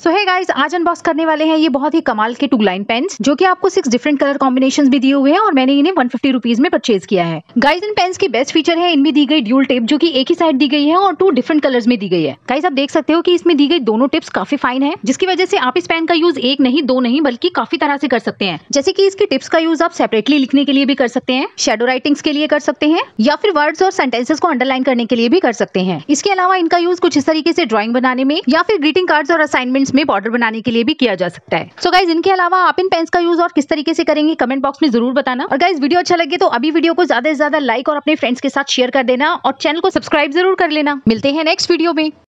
सो है गाइस, आज अनबॉक्स करने वाले हैं ये बहुत ही कमाल के 2 लाइन पेन्स जो कि आपको 6 डिफरेंट कलर कॉम्बिनेशंस भी दिए हुए हैं और मैंने इन्हें 150 रुपीज में परचेज किया है। गाइस, इन पेन्स की बेस्ट फीचर है इनमें दी गई ड्यूल टेप जो कि एक ही साइड दी गई है और 2 डिफरेंट कलर्स में दी गई है। गाइस, आप देख सकते हो कि इसमें दी गई दोनों टिप्स काफी फाइन है, जिसकी वजह से आप इस पेन का यूज एक नहीं, 2 नहीं बल्कि काफी तरह से कर सकते हैं। जैसे कि इसकी टिप्स का यूज आप सेपरेटली लिखने के लिए भी कर सकते हैं, शेडो राइटिंग्स के लिए कर सकते हैं या फिर वर्ड्स और सेंटेंसेस को अंडरलाइन करने के लिए भी कर सकते हैं। इसके अलावा इनका यूज कुछ इस तरीके से ड्राइंग बनाने में या फिर ग्रीटिंग कार्ड्स और असाइनमेंट्स में बॉर्डर बनाने के लिए भी किया जा सकता है। सो गाइस, इनके अलावा आप इन पेन्स का यूज और किस तरीके से करेंगे कमेंट बॉक्स में जरूर बताना। और गाइस, वीडियो अच्छा लगे तो अभी वीडियो को ज्यादा से ज्यादा लाइक और अपने फ्रेंड्स के साथ शेयर कर देना और चैनल को सब्सक्राइब जरूर कर लेना। मिलते हैं नेक्स्ट वीडियो में।